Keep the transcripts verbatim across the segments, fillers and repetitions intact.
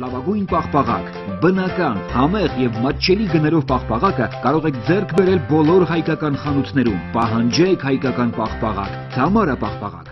լավագույն պաղպաղակ, բնական, համեղ եւ մատչելի գներով պաղպաղակը կարող եք ձեռք բերել բոլոր հայկական խանութներում։ Պահանջեք հայկական պաղպաղակ, Թամարա պաղպաղակ։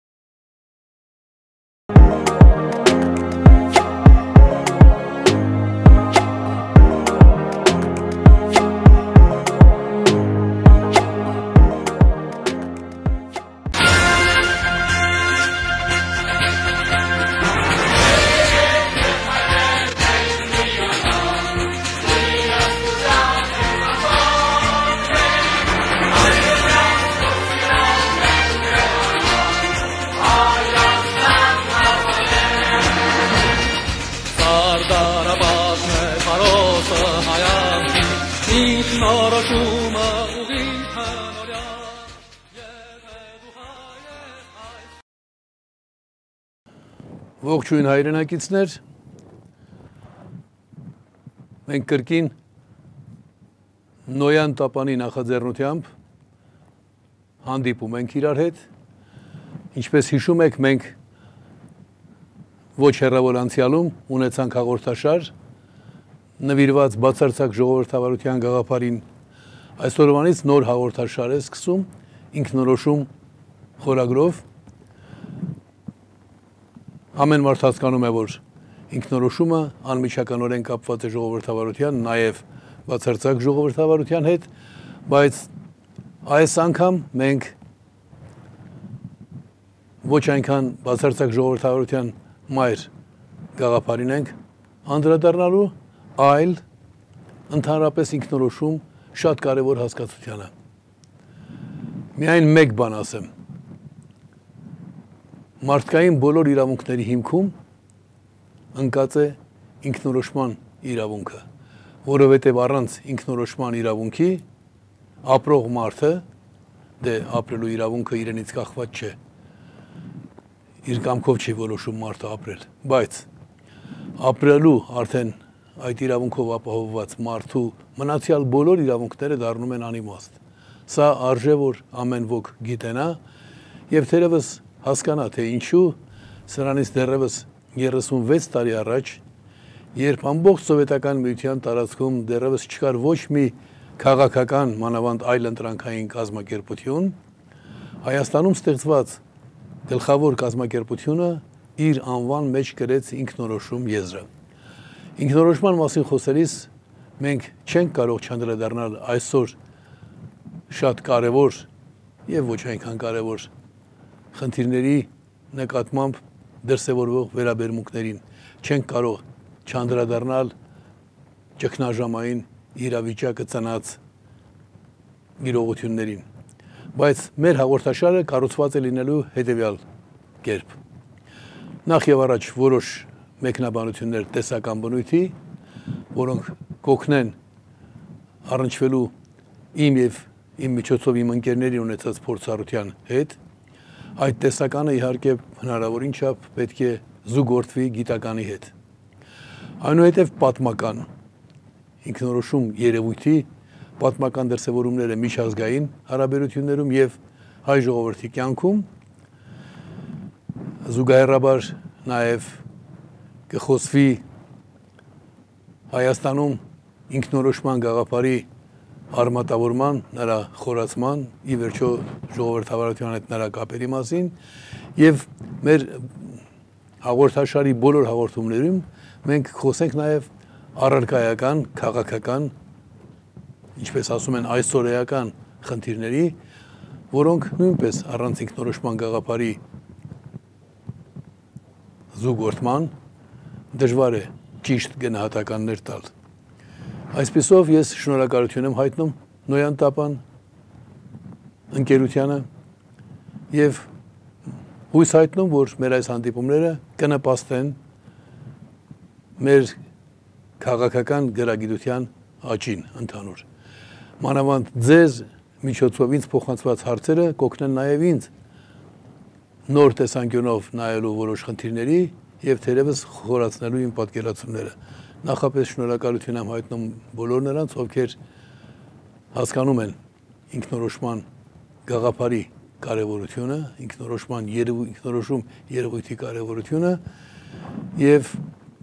Ողջույն հայրենակիցներ, մենք կրկին Նոյան Տապանի նախաձեռնությամբ հանդիպում ենք իրար հետ, ինչպես հիշում եք, մենք ոչ հեռավոր անցյալում ունեցանք հաղորդաշար, նվիրված բացարձակ ժողովրդավարության գաղափարին, այսօրվանից նոր հաղորդաշար է սկսում, ինքնորոշում խորագրով, ամեն մարդ հասկանում է, որ ինքնորոշումը անմիջականորեն կապված է ժողովրդավարության, նաև բացարձակ ժողովրդավարության հետ, բայց այս անգամ մենք ոչ այնքան բացարձակ ժողովրդավարության մայր գաղափարին ենք անդրադառնալու, այլ ընդհանրապես ինքնորոշում շատ կարևոր հասկացությանը։ Միայն մեկ բան ասեմ. մարդկային բոլոր իրավունքների հիմքում ընկած է ինքնորոշման իրավունքը, որովհետև առանց ինքնորոշման իրավունքի ապրող մարդը, դե ապրելու իրավունքը իրենից կախված չէ, իր կամքով չի որոշում մարդը ապրել, բայց ապրելու արդեն այդ իրավունքով ապահովված մարդու մնացյալ բոլոր իրավունքները դառնում են անիմաստ։ Սա արժե որ ամեն ոք գիտենա եւ թերևս հասկանա, թե ինչու սրանից դեռևս երեսունվեց տարի առաջ, երբ ամբողջ սովետական միության տարածքում դեռևս չկար ոչ մի քաղաքական, մանավանդ այլընտրանքային կազմակերպություն, Հայաստանում ստեղծված գլխավոր կազմակերպությունը իր անվան մեջ կրեց ինքնորոշում եզրը։ Ինքնորոշման մասին խոսելիս մենք չենք կարող չանդրադառնալ այսօր շատ կարևոր եւ ոչ այնքան կարևոր խնդիրների նկատմամբ դրսևորվող վերաբերմունքներին, չենք կարող չանդրադառնալ ճգնաժամային իրավիճակը ծնած իրողություններին, բայց մեր հաղորդաշարը կառուցված է լինելու հետևյալ կերպ։ Նախ եւ առաջ որոշ մեկնաբանություններ տեսական բնույթի, որոնք կօգնեն առնչվելու իմ եւ իմ միջոցով իմ ընկերների ունեցած փորձառության հետ, այդ տեսականը իհարկե հնարավորին չափ պետք է զուգորդվի գիտականի հետ։ Այնուհետև պատմական ինքնորոշում երևույթի պատմական դրսևորումները միջազգային հարաբերություններում եւ հայ ժողովրդի կյանքում, զուգահեռաբար նաեւ կխոսվի Հայաստանում ինքնորոշման գաղափարի արմատավորման, նրա խորացման, ի վերջո ժողովրդավարության հետ նրա կապերի մասին եւ մեր հաղորդաշարի բոլոր հաղորդումներում մենք խոսենք նաեւ առարկայական, քաղաքական, ինչպես ասում են այսօրեական խնդիրների, որոնք նույնպես առանց ինքնորոշման գաղափարի զուգորդման դժվար է ճիշտ գնահատականներ տալ։ Այսպիսով ես շնորհակալություն եմ հայտնում Նոյան Տապան ընկերությանը եւ հույս հայտնում, որ մեր այս հանդիպումները կնպաստեն մեր քաղաքական գրագիտության աճին ընդհանուր։ Մանավանդ ձեզ միջոցով ինձ փոխանցված հարցերը կօգնեն նաեւ ինձ նոր տեսանկյունով նայելու որոշ խնդիրների եւ թերևս խորացնելու իմ պատկերացումները։ Նախապես շնորհակալություն եմ հայտնում բոլոր նրանց, ովքեր հասկանում են ինքնորոշման գաղափարի կարևորությունը, ինքնորոշման ինքնորոշում երևույթի կարևորությունը եւ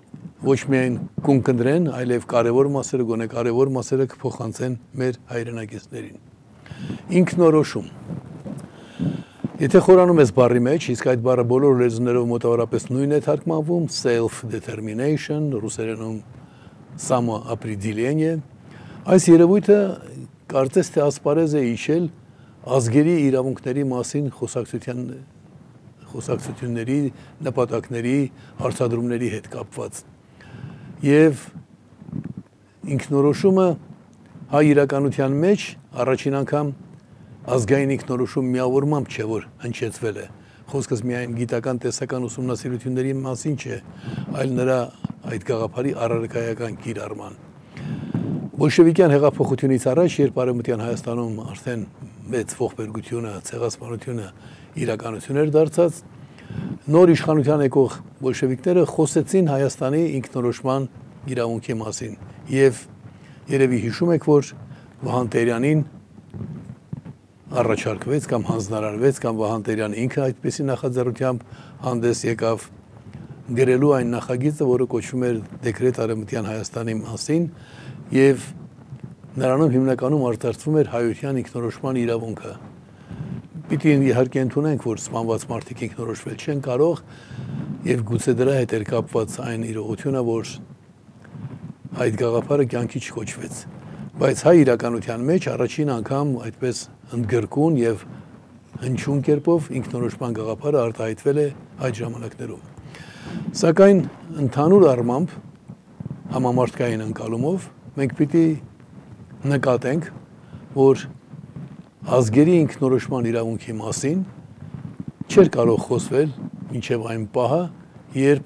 ոչ միայն կունկնդրեն, այլև կարևոր մասերը, գոնե կարևոր մասերը կփոխանցեն մեր հայրենակիցներին։ Ինքնորոշում։ Եթե խորանում ես բառի մեջ, իսկ այդ բառը բոլոր լեզուներով մոտավորապես նույնն է թարգմանվում, self-determination, ռուսերենում самоопределение, այս երևույթը կարծես թե ասպարեզ է իջել ազգերի իրավունքների մասին խոսակցության խոսակցությունների, նպատակների, հարցադրումների հետ կապված։ Եվ ինքնորոշումը հայ իրականության մեջ առաջին անգամ ազգային ինքնորոշում միավորմամբ չէ, որ հնչեցվել է։ Խոսքս միայն գիտական տեսական ուսումնասիրությունների մասին չէ, այլ նրա այդ գաղափարի առարկայական կիրառման։ Բոլշևիկյան հեղափոխությունից առաջ, երբ Արևմտյան Հայաստանում արդեն մեծ ողբերգությունը, ցեղասպանությունը իրականություն էր դարձած, նոր իշխանության եկող բոլշևիկները խոսեցին Հայաստանի ինքնորոշման իրավունքի մասին եւ երևի հիշում եք, որ Վահան Տերյանին առաջարկվեց կամ հանձնարարվեց կամ Վահան Տերյանը ինքը այդպիսի նախաձեռնությամբ հանդես եկավ գրելու այն նախագիծը, որը կոչվում էր Դեկրետ Արևմտյան Հայաստանի մասին եւ նրանում հիմնականում արտացվում էր հայության ինքնորոշման իրավունքը։ Պիտի իհարկե ընդունենք, որ սպանված մարդիկ ինքնորոշվել չեն կարող եւ գուցե դրա հետ էր կապված այն իրողությունը, որ այդ գաղափարը կյանքի չկոչվեց։ Բայց հայ իրականության մեջ առաջին անգամ այդպես ընդգրկուն եւ հնչյուն կերպով ինքնորոշման գաղափարը արտահայտվել է այդ ժամանակներում։ Սակայն ընդհանուր առմամբ համամարտկային ընկալումով մենք պիտի նկատենք, որ ազգերի ինքնորոշման իրավունքի մասին չէր կարող խոսվել մինչև այն պահը, երբ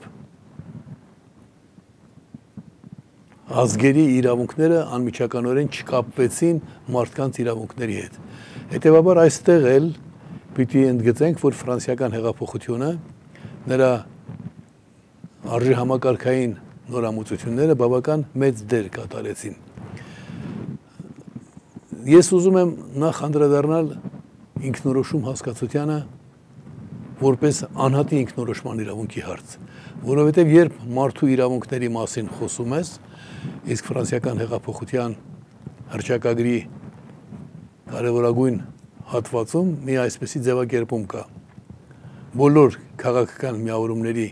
ազգերի իրավունքները անմիջականորեն չկապվեցին մարդկանց իրավունքների հետ։ Հետևաբար այստեղ էլ պիտի ընդգծենք, որ ֆրանսիական հեղափոխությունը նրա արժեհամակարգային նորամուծությունները բավական մեծ դեր կատարեցին։ Ես ուզում եմ նախ անդրադառնալ ինքնորոշում հասկացությանը որպես անհատի ինքնորոշման իրավունքի հարց, որովհետև երբ մարդու իրավունքների մասին խոսում ես, իսկ ֆրանսիական հեղափոխության հռչակագրի կարևորագույն հատվածում մի այսպիսի ձևակերպում կա. բոլոր քաղաքական միավորումների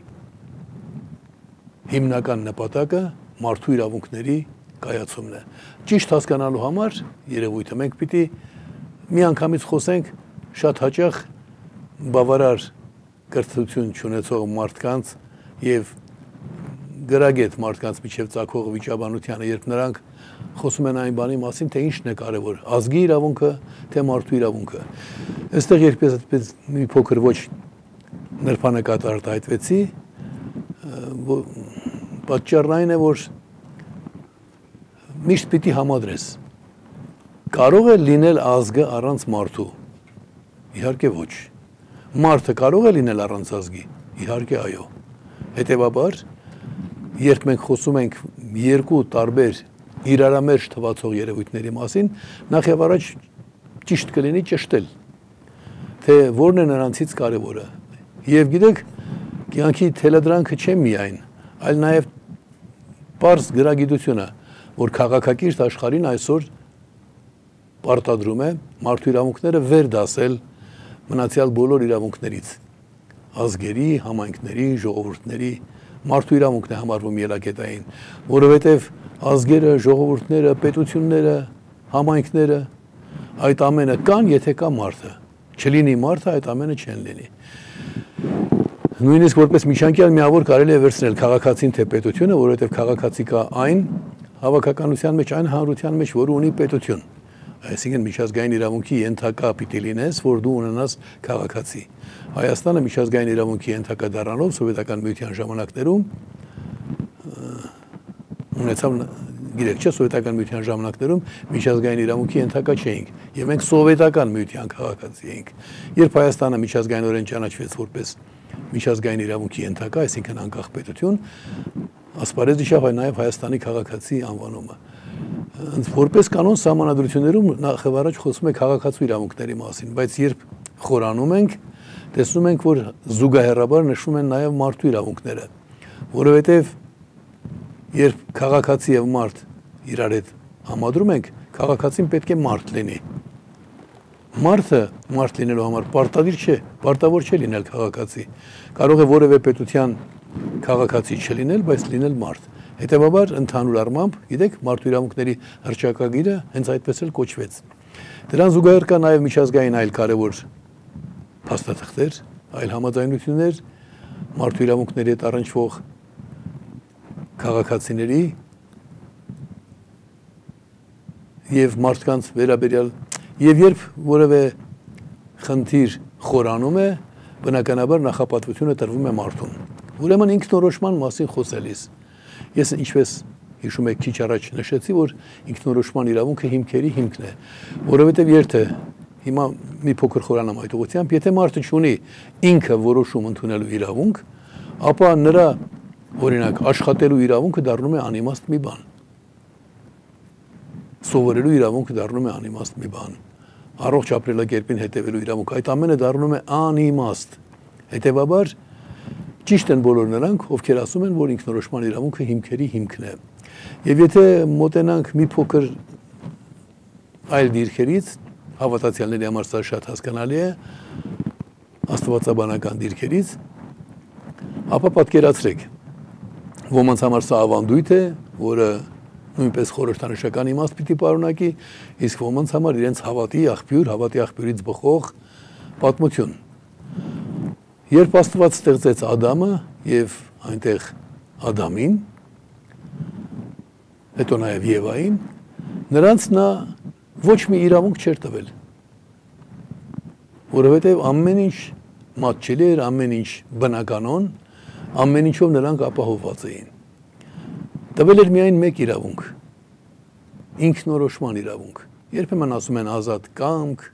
հիմնական նպատակը մարդու իրավունքների կայացումն է։ Ճիշտ հասկանալու համար երևույթը մենք պիտի միանգամից խոսենք շատ հաճախ բավարար կրթություն չունեցող մարդկանց եւ գրագետ մարդկանց միջև ծագող վիճաբանությանը, երբ նրանք խոսում են այն բանի մասին, թե ինչն է կարևոր, ազգի իրավունքը, թե մարդու իրավունքը։ Այստեղ երբ ես այդպես մի փոքր ոչ նրբանկատ արտահայտվեցի, պատճառն այն է, որ միշտ պիտի համադրես։ Կարող է լինել ազգը առանց մարդու։ Իհարկե ոչ։ Մարդը կարող է լինել առանց ազգի։ Իհարկե այո։ Հետևաբար, երբ մենք խոսում ենք երկու տարբեր իրարամերժ թվացող երևույթների մասին, նախ եւ առաջ ճիշտ կլինի ճշտել, թե որն է նրանցից կարևորը։ Եվ գիտեք, կյանքի թելադրանքը չէ միայն, այլ նաեւ պարզ գրագիտությունը, որ քաղաքակիրթ աշխարհին այսօր պարտադրում է մարդու իրավունքները վեր դասել մնացյալ բոլոր իրավունքներից, ազգերի, համայնքների, ժողովուրդների, մարդու իրավունքն է համարվում ելակետային, որովհետև ազգերը, ժողովուրդները, պետությունները, համայնքները այդ ամենը կան, եթե կա մարդը, չլինի մարդը, այդ ամենը չեն լինի։ Նույնիսկ որպես միջանկյալ միավոր կարելի է վերցնել քաղաքացին թե պետությունը, որովհետև քաղաքացի կա այն հավաքականության մեջ, այն հանրության մեջ, որը ունի պետություն։ Այսինքն միջազգային իրավունքի ենթակա պիտի լինես, որ դու ունենաս քաղաքացի։ Հայաստանը միջազգային իրավունքի ենթակա դառնալով սովետական միության ժամանակներում ունեցավ, գիտեք չէ, սովետական միության ժամանակներում միջազգային իրավունքի ենթակա չէինք, եւ մենք սովետական միության քաղաքացի էինք։ Երբ Հայաստանը միջազգայինորեն ճանաչվեց որպես միջազգային իրավունքի ենթակա, այսինքն անկախ պետություն, ասպարեզ իջավ նաև Հայաստանի քաղաքացի անվանումը։ Որպես կանոն սահմանադրություններում նախ առաջ խոսում է քաղաքացու իրավունքների մասին, բայց երբ խորանում ենք, տեսնում ենք, որ զուգահեռաբար նշվում են նաև մարդու իրավունքները, որովհետև երբ քաղաքացի եւ մարդ իրար հետ համադրում ենք, քաղաքացին պետք է մարդ լինի։ Մարդը մարդ լինելու համար պարտադիր չէ, պարտավոր չէ լինել քաղաքացի։ Կարող է որևէ պետության քաղաքացի չլինել, բայց լինել մարդ։ Հետևաբար ընդհանուր առմամբ, գիտեք, մարդու իրավունքների հռչակագիրը հենց այդպես էլ կոչվեց։ Դրան զուգահեռ կա նաև միջազգային այլ կարևոր փաստաթղթեր, այլ համաձայնություններ մարդու իրավունքների հետ առնչվող քաղաքացիների եւ մարդկանց վերաբերյալ եւ երբ որևէ խնդիր խորանում է, բնականաբար նախապատվությունը տրվում է մարդուն։ Ուրեմն ինքնորոշման մասին խոսելիս ես ինչպես հիշում եք քիչ առաջ նշեցի, որ ինքնորոշման իրավունքը հիմքերի հիմքն է, որովհետեւ երթը հիմա մի փոքր խորանամ այդ ուղղությամբ, եթե մարդը չունի ինքը որոշում ընդունելու իրավունք, ապա նրա օրինակ աշխատելու իրավունքը դառնում է անիմաստ մի բան։ Սովորելու իրավունքը դառնում է անիմաստ մի բան։ Առողջ ապրելակերպին հետևելու իրավունք, այդ ամենը դառնում է անիմաստ։ Հետևաբար ճիշտ են բոլոր նրանք, ովքեր ասում են, որ ինքնորոշման իրավունքը հիմքերի հիմքն է։ Եվ եթե մոտենանք մի փոքր այլ դիրքերից, հավատացյալների համար սա շատ հասկանալի է, աստվածաբանական դիրքերից, ապա պատկերացրեք, ոմանց համար սա ավանդույթ է, որը նույնպես խորհրդանշական իմաստ պիտի պարունակի, իսկ ոմանց համար իրենց հավատի աղբյուր, հավատի աղբյուրից բխող պատմություն։ Երբ Աստված ստեղծեց Ադամը եւ այնտեղ Ադամին, հետո նաեւ Եվային, նրանց նա ոչ մի իրավունք չէր տվել, որովհետեւ ամեն ինչ մատչելի էր, ամեն ինչ բնականon, ամեն ինչով նրանք ապահովված էին։ Տվել էր միայն մեկ իրավունք, ինքնորոշման իրավունք։ Երբեմն ասում են ազատ կամք,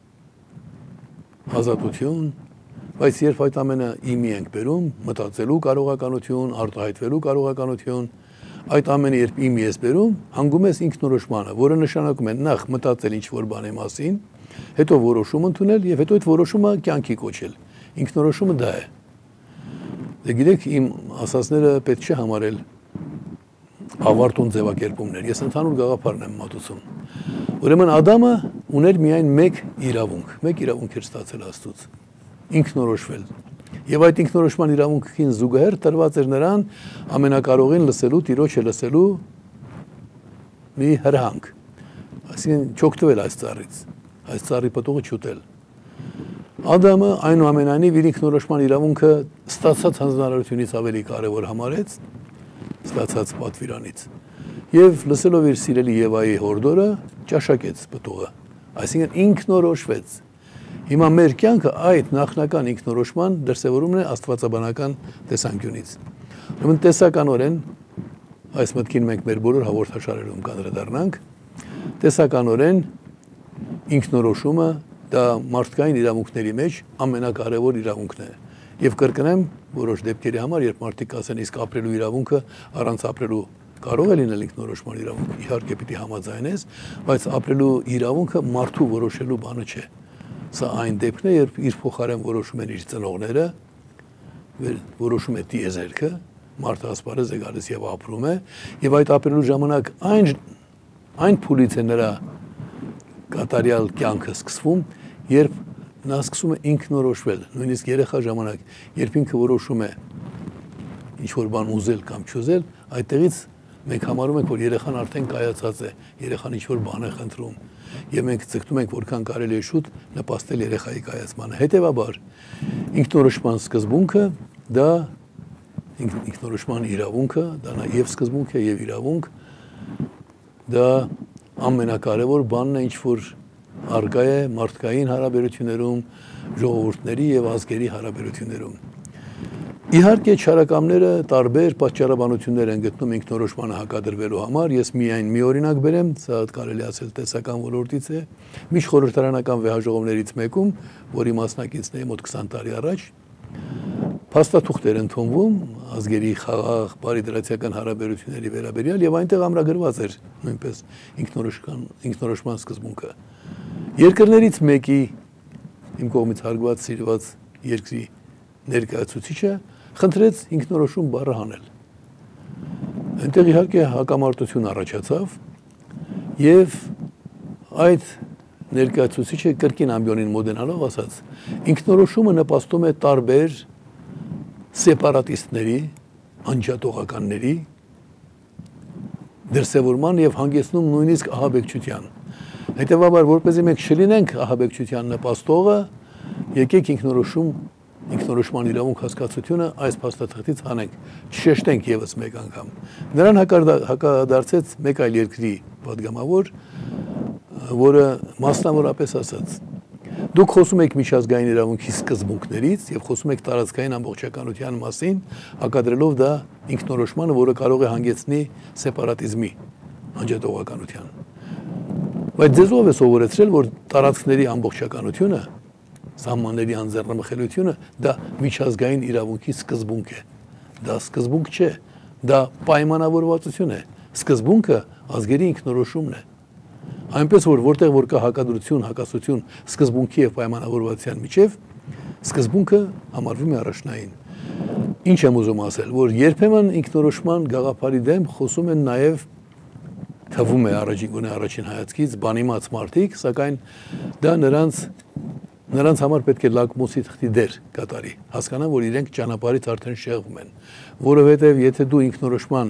ազատություն, բայց երբ այդ ամենը իմի ենք բերում, մտածելու կարողականություն, արտահայտվելու կարողականություն, այդ ամենը երբ իմի ես բերում, հանգում ես ինքնորոշմանը, որը նշանակում է նախ մտածել ինչ-որ բանի մասին, հետո որոշում ընդունել եւ հետո այդ որոշումը կյանքի կոչել։ Ինքնորոշումը դա է։ Դե գիտեք, իմ ասածները պետք չէ համարել ավարտուն ձևակերպումներ։ Ես ընդհանուր գաղափարն եմ մատուցում։ Ուրեմն Ադամը ուներ միայն մեկ իրավունք, մեկ իրավունք էր ստացել Աստծուց՝ ինքնորոշվել։ Եվ այդ ինքնորոշման իրավունքին զուգահեռ տրված էր նրան ամենակարողին լսելու, Տիրոջը լսելու մի հրահանգ։ Այսինքն չօգտվել այս ծառից, այս ծառի պտուղը չուտել։ Ադամը այնուամենայնիվ իր ինքնորոշման իրավունքը ստացած հանձնարարությունից ավելի կարևոր համարեց, ստացած պատվիրանից։ Եվ լսելով իր սիրելի Եվայի հորդորը, ճաշակեց պտուղը, այսինքն ինքնորոշվեց։ Հիմա մեր կյանքը այդ նախնական ինքնորոշման դրսևորումն է աստվածաբանական տեսանկյունից։ Ուրեմն տեսականորեն, այս մտքին մենք մեր բոլոր հաղորդաշարերում կանդրադառնանք, տեսականորեն ինքնորոշումը դա մարդկային իրավունքների մեջ ամենակարևոր իրավունքն է։ Եվ կրկնեմ, որոշ դեպքերի համար, երբ մարդիկ ասեն, իսկ ապրելու իրավունքը առանց ապրելու կարող է լինել ինքնորոշման իրավունք, իհարկե պիտի համաձայնես, բայց ապրելու իրավունքը մարդու որոշելու բանը չէ։ Սա այն դեպքն է, երբ իր փոխարեն որոշում են իր ծնողները, որոշում է տիեզերքը, մարդը ասպարեզ է գալիս եւ ապրում է, եւ այդ ապրելու ժամանակ այն այն փուլից է նրա կատարյալ կյանքը սկսվում, երբ նա սկսում է ինքնորոշվել, նույնիսկ երեխա ժամանակ, երբ ինքը որոշում է ինչ-որ բան ուզել կամ չուզել, այդտեղից մենք համարում ենք, որ երեխան արդեն կայացած է, երեխան ինչ-որ բան է խնդրում, եւ մենք ցկտում ենք, որքան կարելի է շուտ նպաստել երեխայի կայացմանը։ Հետևաբար, ինքնորոշման սկզբունքը դա ինքնորոշման իրավունքը, դա նաեւ սկզբունք է եւ իրավունք, դա ամենակարևոր բանն է, ինչ որ արկա է մարդկային հարաբերություններում, ժողովուրդների եւ ազգերի հարաբերություններում։ Իհարկե չարակամները տարբեր պատճառաբանություններ են գտնում ինքնորոշմանը հակադրվելու համար, ես միայն մի օրինակ բերեմ, սա կարելի ասել տեսական ոլորտից է, միջխորհրդարանական վեհաժողովներից մեկում, որի մասնակիցն էի մոտ քսան տարի առաջ, փաստաթուղթ էր ընդունվում ազգերի խաղաղ բարիդրացիական հարաբերությունների վերաբերյալ եւ այնտեղ ամրագրված էր նույնպես ինքնորոշման ինքնորոշման սկզբունքը։ Երկրներից մեկի իմ կողմից հարգված սիրված երկրի ներկայացուցիչը խնդրեց ինքնորոշում բառը հանել։ Այնտեղ իհարկե հակամարտություն առաջացավ եւ այդ ներկայացուցիչը կրկին ամբիոնին մոդենալով ասաց. ինքնորոշումը նպաստում է տարբեր սեպարատիստների, անջատողականների դրսևորման եւ հանգեցնում նույնիսկ ահաբեկչության։ Հետևաբար, որպեսզի մենք չլինենք ահաբեկչության նպաստողը, եկեք ինքնորոշում, ինքնորոշման իրավունք հասկացությունը այս փաստաթղթից հանենք, չշեշտենք եւս մեկ անգամ։ Նրան հակադարձեց մեկ այլ երկրի պատգամավոր, որը մասնավորապես ասաց. դուք խոսում եք միջազգային իրավունքի սկզբունքներից եւ խոսում եք տարածքային ամբողջականության մասին, հակադրելով դա ինքնորոշմանը, որը կարող է հանգեցնի սեպարատիզմի, անջատողականության։ Բայց ձեզ ով է սովորեցրել, որ տարածքների ամբողջականությունը, սահմանների անձեռնմխելիությունը դա միջազգային իրավունքի սկզբունք է։ Դա սկզբունք չէ, դա պայմանավորվածություն է։ Սկզբունքը ազգերի ինքնորոշումն է։ Այնպես որ որտեղ որ կա հակադրություն, հակասություն սկզբունքի եւ պայմանավորվածության միջև, սկզբունքը համարվում է առաջնային։ Ինչ եմ ուզում ասել, որ երբեմն ինքնորոշման գաղափարի դեմ խոսում են նաեւ թվում է առաջին գոնե առաջին հայացքից բանիմաց մարդիկ, սակայն դա նրանց նրանց համար պետք է լակմուսի թղթի դեր կատարի, հասկանան, որ իրենք ճանապարհից արդեն շեղվում են, որովհետեւ եթե դու ինքնորոշման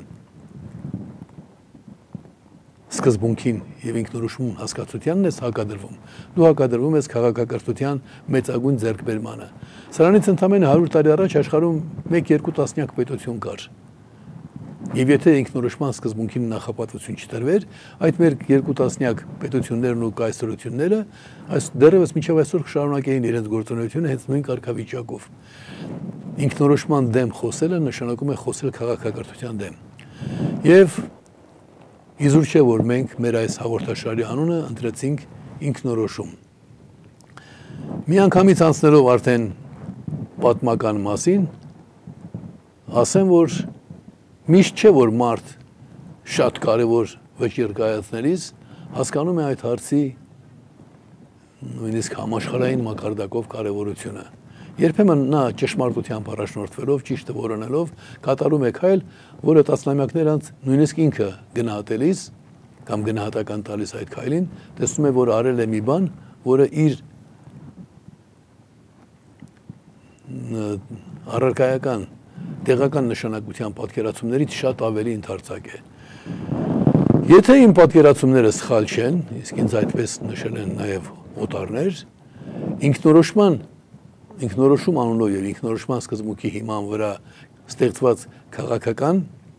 սկզբունքին եւ ինքնորոշում հասկացությանն ես հակադրվում, դու հակադրվում ես քաղաքակրթության մեծագույն ձեռքբերմանը։ Սրանից ընդամենը հարյուր տարի առաջ աշխարհում մեկ-երկու տասնյակ պետություն կար։ Եվ եթե ինքնորոշման սկզբունքին նախապատվություն չտրվեր, այդ մեր երկու տասնյակ պետություններն ու կայսրությունները այս դեռևս մինչև այսօր շարունակեին իրենց գործունեությունը հենց նույն կարգավիճակով։ Ինքնորոշման դեմ խոսելը նշանակում է խոսել քաղաքակրթության դեմ։ Եվ իզուր չէ, որ մենք մեր այս հաղորդաշարի անունը ընտրեցինք ինքնորոշում։ Մի անգամից անցնելով արդեն պատմական մասին, ասեմ, որ միշտ չէ, որ մարդ շատ կարևոր վճիռ կայացնելիս հասկանում է այդ հարցի նույնիսկ համաշխարհային մակարդակով կարևորությունը։ Երբեմն նա ճշմարտությամբ առաջնորդվելով, ճիշտը որոնելով, կատարում է քայլ, որը տասնամյակներ անց նույնիսկ ինքը գնահատելիս կամ գնահատական տալիս այդ քայլին, տեսնում է, որ արել է մի բան, որը իր առարկայական տեղական նշանակության պատկերացումներից շատ ավելի ընդարձակ է։ Եթե իմ պատկերացումները սխալ չեն, իսկ ինձ այդպես նշել են նաև օտարներ, ինքնորոշման ինքնորոշում անունով եւ ինքնորոշման սկզբունքի հիման վրա ստեղծված քաղաքական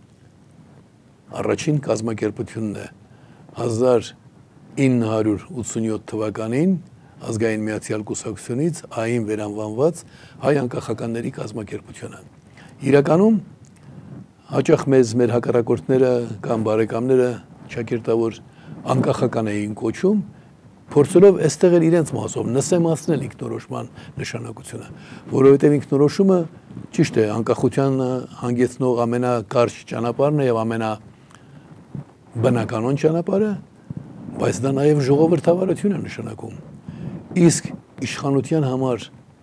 առաջին կազմակերպությունն է հազար ինը հարյուր ութսունյոթ թվականին ազգային միացյալ կուսակցությունից ԱԻ-ին վերանվանված հայ անկախականների կազմակերպությունը։ Իրականում հաճախ մեզ մեր հակառակորդները կամ բարեկամները ճակերտավոր անկախական էին կոչում, փորձելով այստեղ էլ իրենց մասով նսեմացնել ինքնորոշման նշանակությունը, որովհետև ինքնորոշումը ճիշտ է, անկախության հանգեցնող ամենակարճ ճանապարհն է եւ ամենաբնականon ճանապարհը, բայց դա նաեւ ժողովրդավարություն է նշանակում։ Իսկ իշխանության համար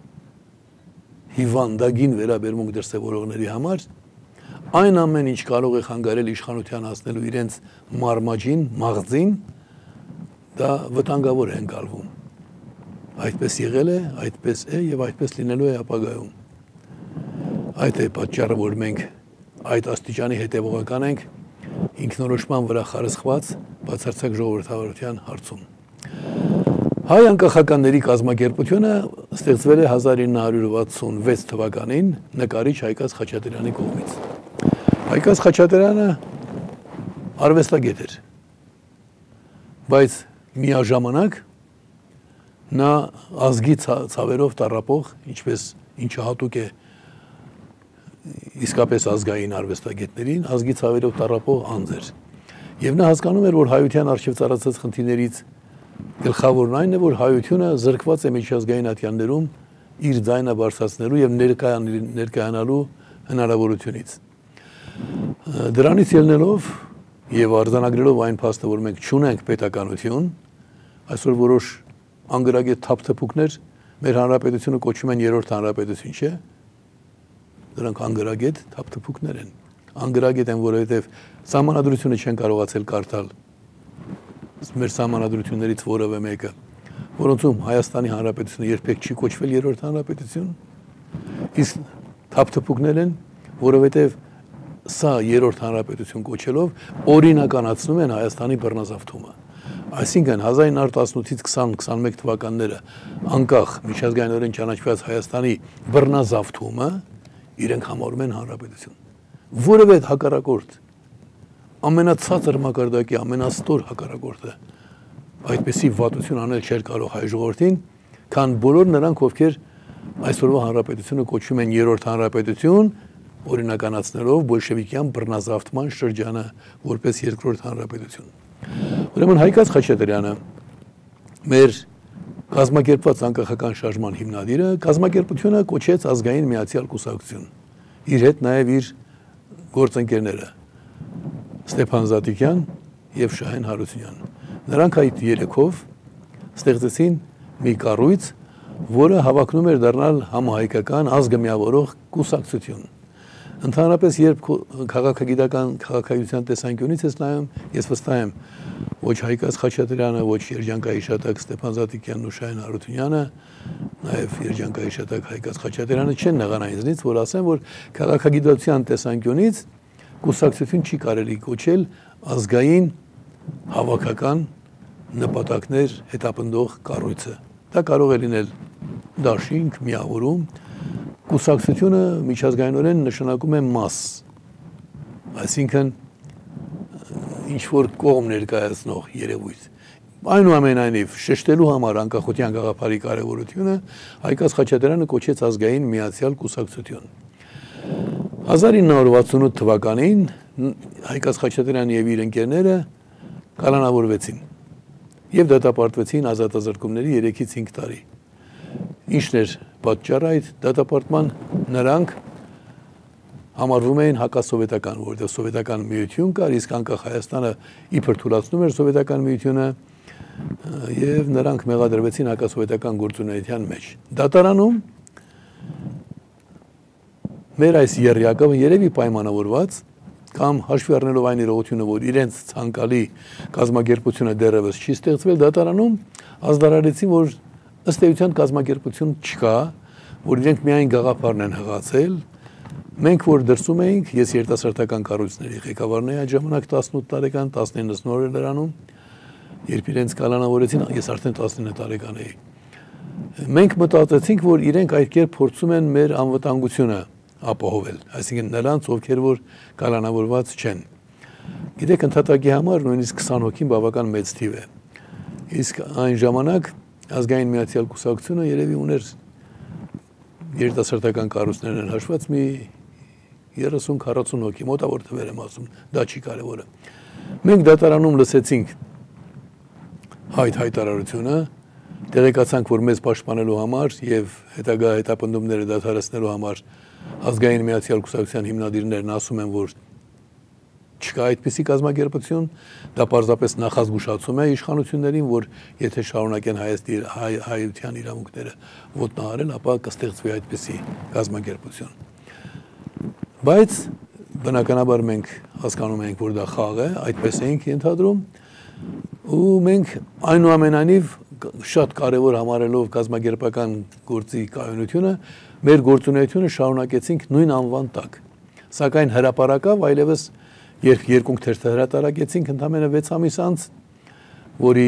հիվանդագին վերաբերմունք դրսևորողների համար այն ամեն ինչ կարող է խանգարել իշխանության հասնելու իրենց մարմաջին, մաղձին, դա վտանգավոր է ընկալվում։ Այդպես եղել է, այդպես է եւ այդպես լինելու է ապագայում։ Այդ է պատճառը, որ մենք այդ աստիճանի հետևողական ենք ինքնորոշման վրա խարսխված բացարձակ ժողովրդավարության հարցում։ Հայ անկախականների կազմակերպությունը ստեղծվել է հազար ինը հարյուր վաթսունվեց թվականին նկարիչ Հայկաց Խաչատրյանի կողմից։ Հայկաց Խաչատրյանը արվեստագետ էր, բայց միաժամանակ նա ազգի ցավերով տառապող, ինչպես ինչը հատուկ է իսկապես ազգային արվեստագետներին, ազգի ցավերով տառապող անձ էր։ Եվ նա հասկանում էր, որ հայության առջև ծառացած խնդիրներից գլխավորն այն է, որ հայությունը զրկված է միջազգային ատյաններում իր ձայնը բարձրացնելու եւ ներկայանալու հնարավորությունից։ Դրանից ելնելով եւ արձանագրելով այն փաստը, որ մենք չունենք պետականություն, այսօր որոշ անգրագետ թափթփուկներ մեր հանրապետությունը կոչում են երրորդ հանրապետություն, չէ՞։ Դրանք անգրագետ թափթփուկներ են։ անգրագետ են, որովհետև սահմանադրությունը չեն կարողացել կարդալ մեր սահմանադրություններից որևէ մեկը, որոնցում Հայաստանի Հանրապետությունը երբեք չի կոչվել երրորդ հանրապետություն, իսկ թափթփուկներ են, որովհետև սա երրորդ հանրապետություն կոչելով օրինականացնում են Հայաստանի բռնազավթումը։ Այսինքն հազար ինը հարյուր տասնութից քսան քսանմեկ թվականները անկախ միջազգայինորեն ճանաչված Հայաստանի բռնազավթումը իրենք համարում են հանրապետություն։ Որևէ հակառակորդ ամենացածր մակարդակի ամենաստոր հակառակորդը այդպեսի վատություն անել չէր կարող հայ ժողովրդին, քան բոլոր նրանք, ովքեր այսօրվա հանրապետությունը կոչում են երրորդ հանրապետություն, օրինականացնելով բոլշևիկյան բռնազավթման շրջանը որպես երկրորդ հանրապետություն։ Ուրեմն Հայգազ Խաչատրյանը մեր կազմակերպված անկախական շարժման հիմնադիրը կազմակերպությունը կոչեց ազգային միացյալ կուսակցություն։ Իր հետ նաև իր գործընկերները Ստեփան Զատիկյան եւ Շահեն Հարությունյան։ Նրանք այդ երեքով ստեղծեցին մի կառույց, որը հավակնում էր դառնալ համահայկական ազգը միավորող կուսակցություն։ Ընդհանրապես, երբ քաղաքագիտական քաղաքայության տեսանկյունից ես նայում, ես վստահ եմ, ոչ Հայգազ Խաչատրյանը, ոչ երջանկայի շատակ Ստեփան Զատիկյանն ու Շահեն Հարությունյանը, նաև երջանկայի շատակ Հայգազ Խաչատրյանը չեն նեղանա ինձնից, որ ասեն, որ քաղաքագիտության տեսանկյունից կուսակցություն չի կարելի կոչել ազգային հավաքական նպատակներ հետապնդող կառույցը։ Դա կարող է լինել դաշինք, միավորում, կուսակցությունը միջազգայինորեն նշանակում է մաս, այսինքն ինչ-որ կողմ ներկայացնող երևույթ։ Այնուամենայնիվ, շեշտելու համար անկախության գաղափարի կարևորությունը Հայգազ Խաչատրյանը կոչեց ազգային միացյալ կուսակցություն։ հազար ինը հարյուր վաթսունութ թվականին Հայգազ Խաչատրյանը եւ իր ընկերները կալանավորվեցին եւ դատապարտվեցին ազատազրկումների երեքից հինգ տարի։ Ինչն էր պատճառը այդ դատապարտման, նրանք համարվում էին հակասովետական, որովհետև սովետական միություն կար, իսկ անկախ Հայաստանը իբր թուլացնում էր սովետական միությունը եւ նրանք մեղադրվեցին հակասովետական գործունեության մեջ։ Դատարանում մեր այս եռյակը երևի պայմանավորված կամ հաշվի առնելով այն իրողությունը, որ իրենց ցանկալի կազմակերպությունը դեռևս չի ստեղծվել, դատարանում ազդարարեցին, որ ըստ էության կազմակերպություն չկա, որ իրենք միայն գաղափարն են հղացել։ Մենք որ դրսում էինք, ես երիտասարդական կառույցների ղեկավարն էի այդ ժամանակ տասնութ տարեկան, տասնինը նոր էր դրանում, երբ իրենց կալանավորեցին, ես արդեն տասնինը տարեկան էի։ Մենք մտածեցինք, որ իրենք այդ կերպ փորձում են մեր անվտանգությունը ապահովել, այսինքն նրանց, ովքեր որ կալանավորված չեն։ Գիտեք, ընդհատակի համար նույնիսկ քսան հոգին բավական մեծ թիվ է։ Իսկ այն ժամանակ ազգային միացյալ կուսակցությունը երևի ուներ երիտասարդական կառույցներն հաշված մի երեսուն քառասուն հոգի, մոտավոր թվեր եմ ասում, դա չի կարևորը։ Մենք դատարանում լսեցինք այդ հայտարարությունը, տեղեկացանք, որ մեզ պաշտպանելու համար եւ հետագա հետապնդումները դադարեցնելու համար ազգային միացյալ կուսակցության հիմնադիրներն ասում են, որ չկա այդպիսի կազմակերպություն, դա պարզապես նախազգուշացում է իշխանություններին, որ եթե շարունակեն հայության իրավունքները ոտնահարել, ապա կստեղծվի այդպիսի կազմակերպություն։ Բայց բնականաբար մենք հասկանում ենք, որ դա խաղ է, այդպես էինք ենթադրում, ու մենք այնուամենայնիվ շատ կարևոր համարելով կազմակերպական գործի կայունությունը, մեր գործունեությունը շարունակեցինք նույն անվան տակ։ Սակայն հրապարակավ այլևս երբ երկունք թերթը հրատարակեցինք ընդամենը վեց ամիս անց, որի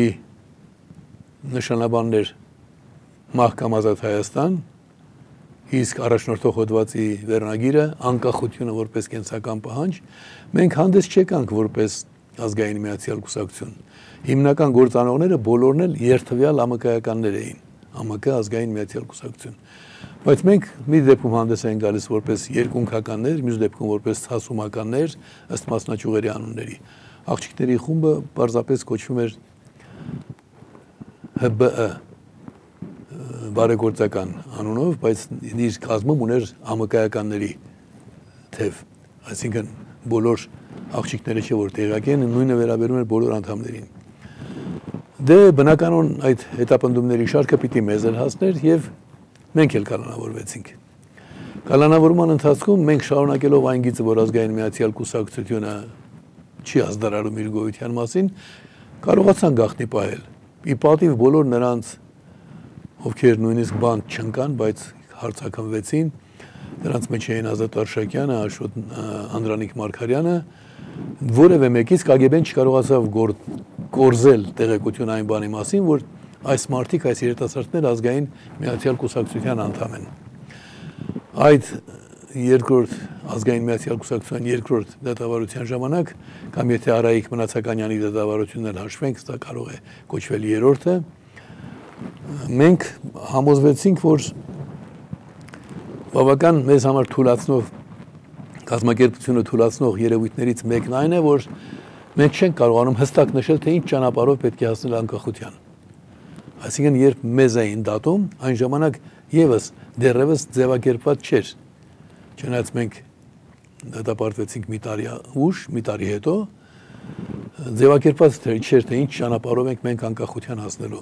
նշանաբանն էր Մահկամ ազատ Հայաստան, իսկ առաջնորդող հոդվածի վերնագիրը անկախությունը որպես կենսական պահանջ, մենք հանդես չեկանք որպես ազգային միացյալ կուսակցություն։ Հիմնական գործանողները բոլորն էլ երթվյալ ամկայականներ էին, ԱՄԿ ազգային միացյալ կուսակցություն։ Բայց մենք մի դեպքում հանդես էին գալիս որպես երկունքականներ, մյուս դեպքում որպես ցասումականներ, ըստ մասնաճյուղերի անունների։ Աղջիկների խումբը պարզապես կոչվում էր Հ B E բարեգործական անունով, բայց իր կազմում ուներ ԱՄԿ-ականների թև, այսինքն բոլոր աղջիկները չէ որ տեղյակ են, նույնը վերաբերում էր բոլոր անդամներին։ Դե բնականon այդ հետապնդումների շարքը պիտի մեզ էլ հասներ եւ մենք էլ կալանավորվեցինք։ Կալանավորման ընթացքում մենք շարունակելով այն գիծը, որ ազգային միացյալ կուսակցությունը չի ազդարարում իր գոյության մասին, կարողացան գաղտնի պահել։ Ի պատիվ բոլոր նրանց, ովքեր նույնիսկ բանտ չընկան, բայց հարցաքննվեցին, նրանց մեջ էին Ազատ Արշակյանը, Աշոտ Անդրանիկ Մարգարյանը, որևէ մեկից Կ Գ Բ-ն չկարողացավ կորզել տեղեկություն այն բանի մասին, որ այս մարդիկ, այս երիտասարդներ ազգային միացյալ կուսակցության անդամ են։ Այդ երկրորդ ազգային միացյալ կուսակցության երկրորդ դատավարության ժամանակ, կամ եթե Արայիկ Մնացականյանի դատավարությունն հաշվենք, դա կարող է կոչվել երրորդը, մենք համոզվեցինք, որ բավական մեզ համար թուլացնող կազմակերպությունը թուլացնող երևույթներից մեկն այն է, որ մենք չենք կարողանում հստակ նշել, թե ինչ ճանապարհով պետք է հասնել անկախության։ Այսինքն, երբ մեզ էին դատում, այն ժամանակ եւս դեռևս ձևակերպված չէր։ Չնայած մենք դատապարտվեցինք մի տարի ուշ, մի տարի հետո, ձևակերպված չէր, թե ինչ ճանապարհով ենք մենք անկախության հասնելու։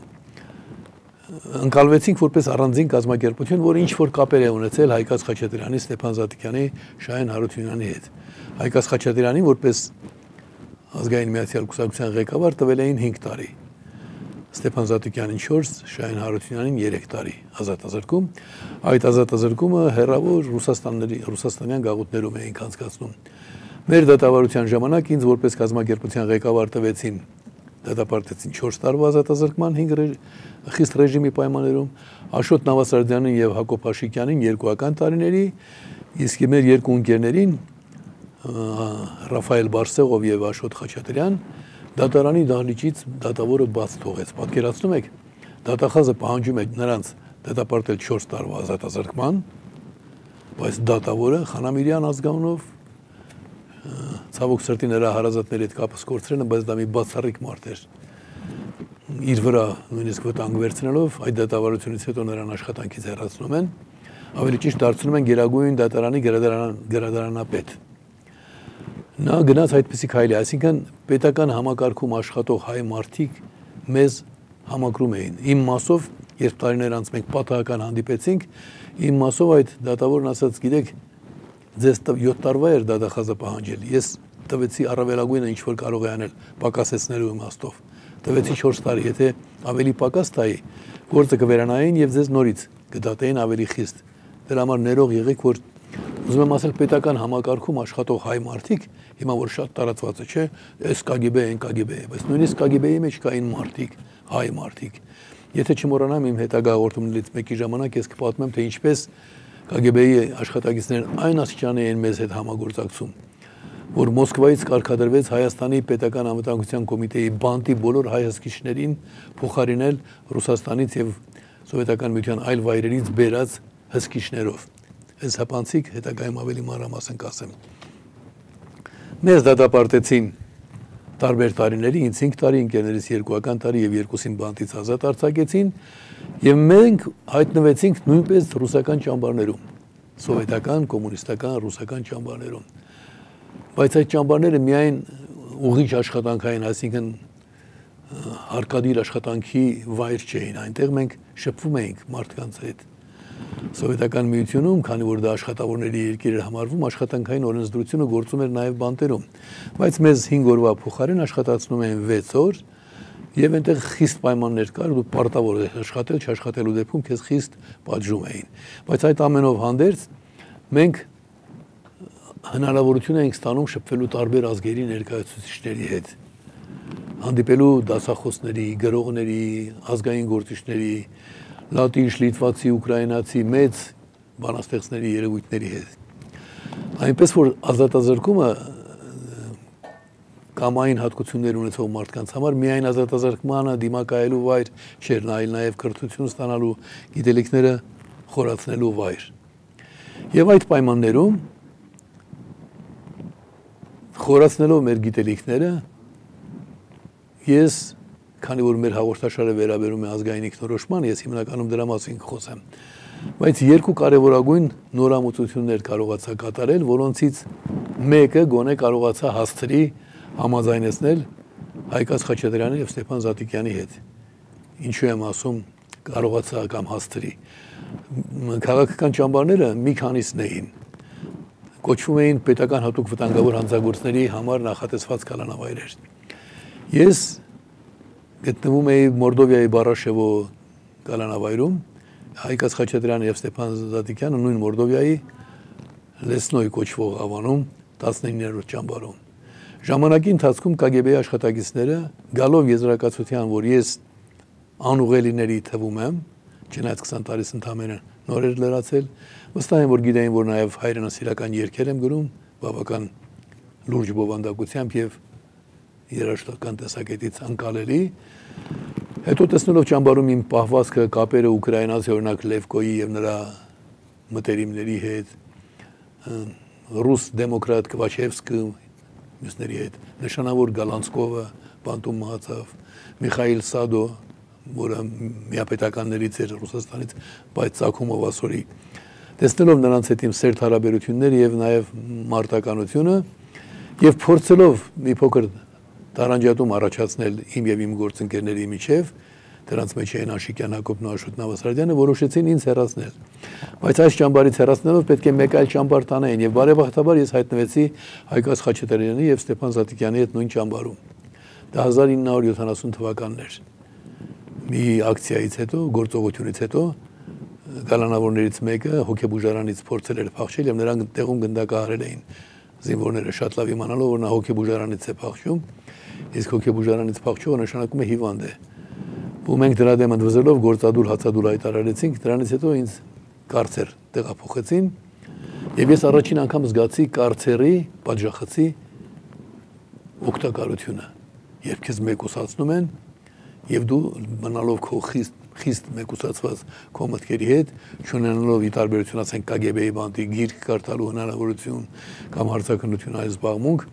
Ընկալվեցինք որպես առանձին կազմակերպություն, որը ինչ որ կապեր է ունեցել Հայկաց Խաչատրյանի, Ստեփան Զատիկյանի, Շահեն Հարությունյանի հետ։ Հայկաց Խաչատրյանին որպես ազգային միացյալ կուսակցության ղեկավար տվել էին հինգ տարի։ Ստեփան Զատիկյանին չորս, Շահեն Հարությունյանին երեք տարի ազատազրկում։ Այդ ազատազրկումը հեռավոր Ռուսաստանների ռուսաստանյան գաղութներում էին անցկացնում։ Մեր դատավարության ժամանակ ինձ որպես կազմակերպության ղեկավար տվեցին դատապարտեցին չորս տարվա ազատազրկման հինգ խիստ ռեժիմի պայմաններում, Աշոտ Նավասարդյանին եւ Հակոբ Աշիկյանին երկուական տարիների, իսկ մեր երկու ընկերներին Ռաֆայել Բարսեղով եւ Աշոտ Խաչատրյան դատարանի դահլիճից դատավորը բաց թողեց։ Պատկերացնում եք, դատախազը պահանջում է նրանց դատապարտել չորս տարվա ազատազրկման, բայց դատավորը Խանամիրյան ազգանունով ցավոք սրտի նրա հարազատների հետ կապը սկորցրել են, բայց դա մի բացառիկ մարդ էր։ Իր վրա նույնիսկ վտանգ վերցնելով այդ դատավարությունից հետո նրան աշխատանքից հեռացնում են, ավելի ճիշտ դարձնում են Գերագույն դատարանի գրադարանապետ։ Նա գնաց այդպիսի քայլի, այսինքն պետական համակարգում աշխատող հայ մարդիկ մեզ համակրում էին։ Իմ մասով, երբ տարիներ անց մենք պատահական հանդիպեցինք, իմ մասով այդ դատավորն ասաց, գիտեք, ձեզ յոթ տարվա էր դատախազը պահանջել, ես տվեցի առավելագույնը ինչ որ կարող է անել պակասեցնելու իմաստով, տվեցի չորս տարի, եթե ավելի պակաս տայի, գործը կվերանային եւ ձեզ նորից կդատեին ավելի խիստ։ Դրա համար ներող եղեք, որ ուզում եմ ասել պետական համակարգում աշխատող հայ մարդիկ, հիմա որ շատ տարածված է, չէ, այս Կ Գ Բ, այն Կ Գ Բ է, բայց նույնիսկ Կ Գ Բ-ի մեջ կային մարդիկ, հայ մարդիկ։ Եթե չմոռանամ իմ հետագա հաղորդումներից մեկի ժամանակ ես կպատմեմ, թե ինչպես Կ Գ Բ-ի աշխատակիցներն այն աստիճանի են մեզ հետ համագործակցում, որ Մոսկվայից կարգադրվեց Հայաստանի պետական անվտանգության կոմիտեի բանտի բոլոր հայ հսկիչներին փոխարինել Ռուսաստանից եւ Սովետական միության այլ վայրերից բերած հսկիչներով։ Այս հապանցիկ հետագայում ավելի մանրամասն կասեմ։ Մեզ դատապարտեցին տարբեր տարիների, ինձ հինգ տարի, ընկերներիս երկուական տարի եւ երկուսին բանտից ազատ արձակեցին եւ մենք հայտնվեցինք նույնպես ռուսական ճամբարներում, սովետական, կոմունիստական, ռուսական ճամբարներում։ Բայց այդ ճամբարները միայն ուղիղ աշխատանքային, այսինքն հարկադիր աշխատանքի վայր չէին, այնտեղ մենք շփվում էինք մարդկանց հետ։ Սովետական միությունում, քանի որ դա աշխատավորների երկիր էր համարվում, աշխատանքային օրենսդրությունը գործում էր նաև բանտերում, բայց մեզ հինգ օրվա փոխարեն աշխատացնում էին վեց օր եւ այնտեղ խիստ պայմաններ կար, դու պարտավոր ես աշխատել, չաշխատելու դեպքում քեզ խիստ պատժում էին։ Բայց այդ ամենով հանդերձ մենք հնարավորություն էինք ստանում շփվելու տարբեր ազգերի ներկայացուցիչների հետ, հանդիպելու դասախոսների, գրողների, ազգային գործիչների, լատիշ, լիտվացի, ուկրաինացի մեծ բանաստեղծների երևույթների հետ։ Այնպես որ ազատազրկումը կամային հատկություններ ունեցող մարդկանց համար միայն ազատազրկմանը դիմակայելու վայր չէր, այլ նաև կրթություն ստանալու, գիտելիքները խորացնելու վայր։ Եվ այդ պայմաններում խորացնելով մեր գիտելիքները ես քանի որ մեր հաղորդաշարը վերաբերում է ազգային ինքնորոշման, ես հիմնականում դրա մասին կխոսեմ, բայց երկու կարևորագույն նորամուծություններ կարողացա կատարել, որոնցից մեկը գոնե կարողացա հասցրի համաձայնեցնել Հայկաց Խաչատրյանի եւ Ստեփան Զատիկյանի հետ։ Ինչու եմ ասում կարողացա կամ հաստրի։ Քաղաքական ճամբարները մի քանիսն էին։ Կոչվում էին պետական հատուկ վտանգավոր հանձնագործների համար նախատեսված կալանավայրեր։ Ես գտնվում էի Մորդովիայի Բարաշևո կալանավայրում, Հայկաց Խաչատրյանը եւ Ստեփան Զատիկյանը նույն Մորդովիայի Լեսնոյ կոչվող ավանում տասնիններորդ ճամբարում։ Ժամանակի ընթացքում Կ Գ Բ-ի աշխատակիցները գալով եզրակացության, որ ես անուղելիների թվում եմ, չնայած քսան տարիս ընդամենը նոր էր լրացել, վստահ եմ, որ գիտեին, որ նաև հայրենասիրական երգեր եմ գրում, բավական լուրջ բովանդակությամբ եւ երաժշտական տեսակետից անկալելի։ Հետո տեսնելով ճամբարում իմ պահվածքը, կապերը ուկրաինացի օրինակ Լևկոյի եւ նրա մտերիմների հետ, ռուս դեմոկրատ Կվաչևսկի մյուսների հետ, նշանավոր Գալանցկովը բանտում մահացավ, Միխայիլ Սադո, որը միապետականներից էր Ռուսաստանից, բայց Ծագումով ասորի։ Տեսնելով նրանց հետ իմ սերտ հարաբերությունները եւ նաեւ մարտականությունը եւ փորձելով մի փոքր տարանջատում առաջացնել իմ եւ իմ գործընկերների միջև, դրանց մեջ էին Աշիկյան Հակոբն ու Աշոտ Նավասարդյանը, որոշեցին ինձ հեռացնել։ Բայց այս ճամբարից հեռացնելով պետք է մեկ այլ ճամբար տանեին եւ բարեբախտաբար ես հայտնվեցի Հայկաց Խաչատրյանի եւ Ստեփան Զատիկյանի հետ նույն ճամբարում։ Դա հազար ինը հարյուր յոթանասուն թվականն էր։ Մի ակցիայից հետո, գործողությունից հետո գալանավորներից մեկը հոգեբուժարանից փորձել էր փախչել եւ նրանք տեղում գնդակահարել էին զինվորները շատ լավ իմանալով, որ նա հոգեբուժարանից է փախչում, իսկ հոգեբուժարանից փախչողը նշանակում է հիվանդ է։ Ու մենք դրա դեմ ընդվզելով գործադուլ հացադուլ հայտարարեցինք, դրանից հետո ինձ կարծեր տեղափոխեցին եւ ես առաջին անգամ զգացի կարծերի պատժախցի օգտակարությունը, երբ քեզ մեկուսացնում են եւ դու մնալով քո խիստ խիստ մեկուսացված քո մտքերի հետ, չունենալով ի տարբերություն ասենք Կ Գ Բ-ի բանտի գիրք կարդալու հնարավորություն կամ հարցակնություն այս զբաղմունք,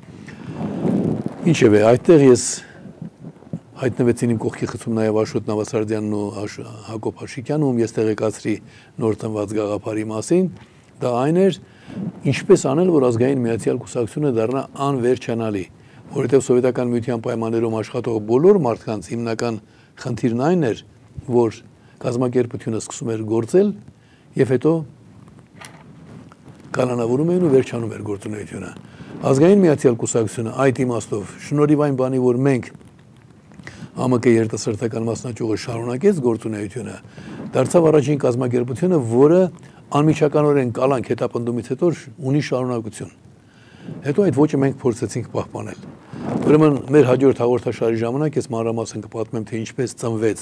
ինչևէ այդտեղ ես հայտնվեցին իմ կողքի խցում նաև Աշոտ Նավասարդյանն ու Հակոբ Աշիկյանը, ում ես տեղեկացրի նոր տնված գաղափարի մասին, դա այն էր, ինչպես անել, որ ազգային միացյալ կուսակցությունը դառնա անվերջանալի, որովհետև սովետական միության պայմաններում աշխատող բոլոր մարդկանց հիմնական խնդիրն այն էր, որ կազմակերպությունը սկսում էր գործել եւ հետո կանոնավորում էին ու վերջանում էր գործունեությունը։ Ազգային միացյալ կուսակցությունը այդ իմաստով շնորհիվ այն բանի, որ մենք Ա M K երիտասարդական մասնաճյուղը շարունակեց գործունեությունը, դարձավ առաջին կազմակերպությունը, որը անմիջականորեն կալանք հետապնդումից հետո ունի շարունակություն։ Հետո այդ ոճը մենք փորձեցինք պահպանել։ Ուրեմն մեր հաջորդ հաղորդաշարի ժամանակ ես մանրամասն կպատմեմ, թե ինչպես ծնվեց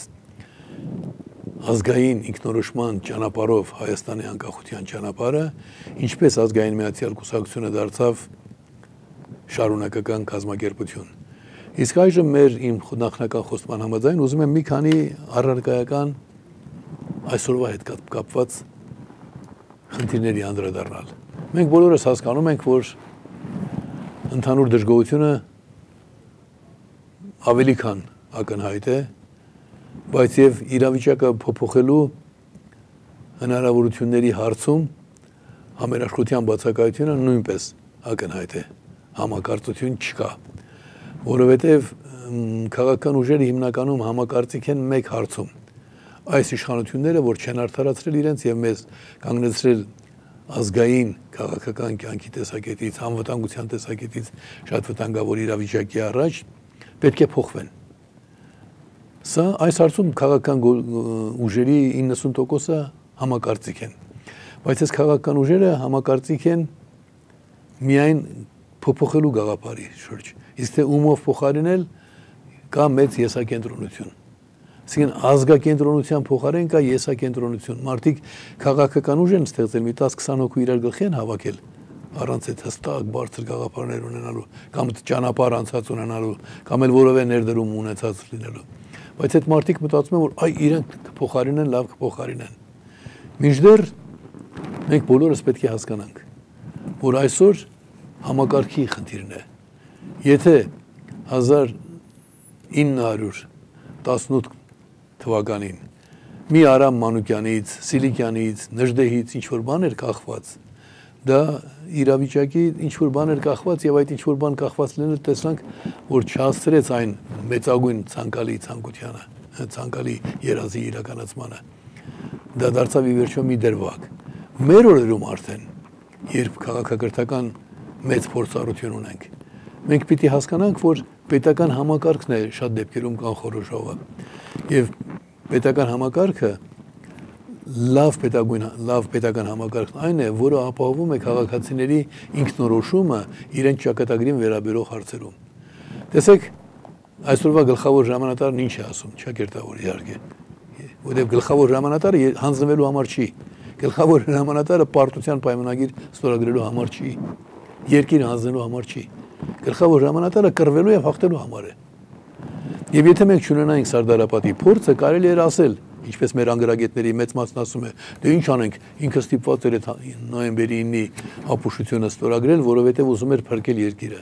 ազգային ինքնորոշման ճանապարհով Հայաստանի անկախության ճանապարհը, ինչպես ազգային միացյալ կուսակցությունը դարձավ շարունակական կազմակերպություն։ Իսկ այժմ մեր իմ նախնական խոստման համաձայն ուզում եմ մի քանի առարկայական այսօրվա հետ կապված խնդիրների անդրադառնալ։ Մենք բոլորս հասկանում ենք, որ ընդհանուր դժգոհությունը ավելի քան ակնհայտ է, բայց եւ իրավիճակը փոփոխելու հնարավորությունների հարցում համերաշխության բացակայությունը նույնպես ակնհայտ է, համակարծություն չկա, որովհետեւ քաղաքական ուժերը հիմնականում համակարծիք են մեկ հարցում, այս իշխանությունները, որ չեն արդարացրել իրենց եւ մեզ կանգնեցրել ազգային քաղաքական կյանքի տեսակետից, անվտանգության տեսակետից շատ վտանգավոր իրավիճակի առաջ, պետք է փոխվեն։ Սա այս հարցում քաղաքական ուժերի իննսուն տոկոսը համակարծիք են, բայց այս քաղաքական ուժերը համակարծիք են միայն փոփոխելու գաղափարի շուրջ, իսկ թե ումով փոխարինել կա մեծ եսակենտրոնություն։ Այսինքն ազգակենտրոնության փոխարեն կա եսակենտրոնություն։ Մարդիկ քաղաքական ուժ են ստեղծել, մի տասը քսան հոգու իրար գլխի են հավաքել, առանց այդ հստակ բարձր գաղափարներ ունենալու, կամ ճանապարհ անցած ունենալու, կամ էլ որևէ ներդրում ունեցած լինելու։ Բայց այդ մարդիկ մտածում են, որ այ իրենք կփոխարինեն, լավ կփոխարինեն։ Մինչդեռ մենք բոլորս պետք է հասկանանք, որ այսօր համակարգի խնդիրն է։ Եթե հազար ինը հարյուր տասնութ թվականին մի Արամ Մանուկյանից, Սիլիկյանից, Նժդեհից ինչ-որ բան էր կախված, դա իրավիճակի ինչ-որ բան էր կախված եւ այդ ինչ-որ բան կախված լինել տեսանք, որ չհասցրեց այն մեծագույն ցանկալի ցանկությանը ցանկալի երազի իրականացմանը։ Դա դարձավ ի վերջո մի դրվագ։ Մեր օրերում արդեն, երբ քաղաքակրթական մեծ փորձառություն ունենք, մենք պիտի հասկանանք, որ պետական համակարգն է շատ դեպքերում կանխորոշողը։ Եվ պետական համակարգը լավ պետագույն լավ պետական համակարգն այն է, որը ապահովում է քաղաքացիների ինքնորոշումը իրենց ճակատագրին վերաբերող հարցերում։ Տեսեք, այսօրվա գլխավոր հրամանատարն ինչ է ասում, ճակերտավոր իհարկե, որտեղ գլխավոր հրամանատարը հանձնվելու համար չի, գլխավոր հրամանատարը պարտության պայմանագիր ստորագրելու համար չի, երկիրը հանձնելու համար չի, գլխավոր հրամանատարը կռվելու եւ հաղթելու համար է։ Եվ եթե մենք չունենայինք Սարդարապետի փորձը, կարելի էր ասել, ինչպես մեր անգրագետների մեծ մասն ասում է, դե ինչ անենք, ինքը ստիպված էր նոյեմբերի իննի ապուշությունը ստորագրել, որովհետև ուզում էր փրկել երկիրը։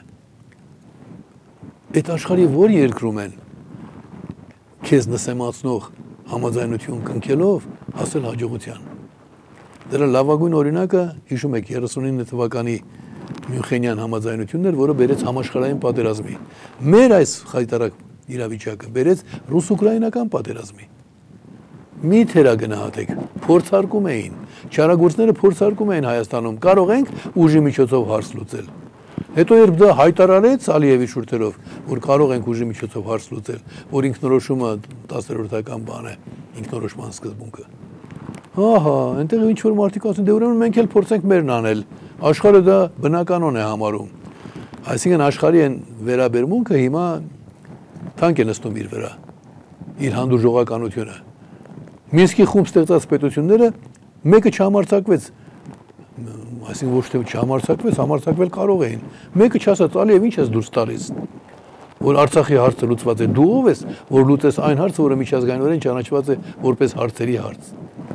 Այդ աշխարհի որ երկրում են քեզ նսեմացնող համաձայնություն կնքելով հասել հաջողության։ Դրա լավագույն օրինակը հիշում եք երեսունինը թվականի Մյունխենյան համաձայնությունն էր, որը բերեց համաշխարհային պատերազմի։ Մեր այս խայտարակ իրավիճակը բերեց ռուս-ուկրաինական պատերազմի։ Մի թերագնահատեք, փորձարկում էին, չարագործները փորձարկում էին Հայաստանում, կարող ենք ուժի միջոցով հարց լուծել։ Հետո երբ դա հայտարարեց Ալիևի շուրթերով, որ կարող ենք ուժի միջոցով հարց լուծել, որ ինքնորոշումը տասներորդական բան է, ինքնորոշման սկզբունքը։ Ահա, այնտեղ ինչ որ մարդիկ ասում, դե ուրեմն մենք էլ փորձենք մերն անել։ Աշխարհը դա բնականon է համարում։ Այսինքն աշխարհի այն վերաբերմունքը հիմա թանկ է նստում իր վրա, իր հանդուրժողականությունը։ Մինսկի խումբ ստեղծած պետությունները մեկը չհամարձակվեց, այսինքն ոչ թե չհամարձակվեց, համարձակվել կարող էին։ Մեկը չասաց, Ալիև, ինչ ես դուրս տալիս, որ Արցախի հարցը լուծված է, դու ով ես, որ լուծես այն հարցը, որը միջազգայինորեն ճանաչված է որպես հարցերի հարց։